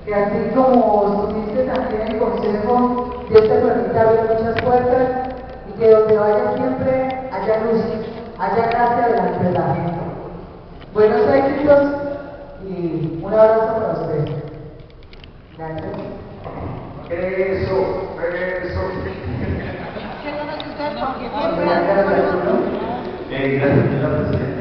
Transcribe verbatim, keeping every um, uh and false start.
que así como estuviste también en el consejo, Dios te permite abrir muchas puertas y que donde vayas siempre haya luz, haya gracia delante de la gente. Buenos éxitos y un abrazo para ustedes. Gracias. Eso, eso. Gracias, Eh, gracias, señora presidenta.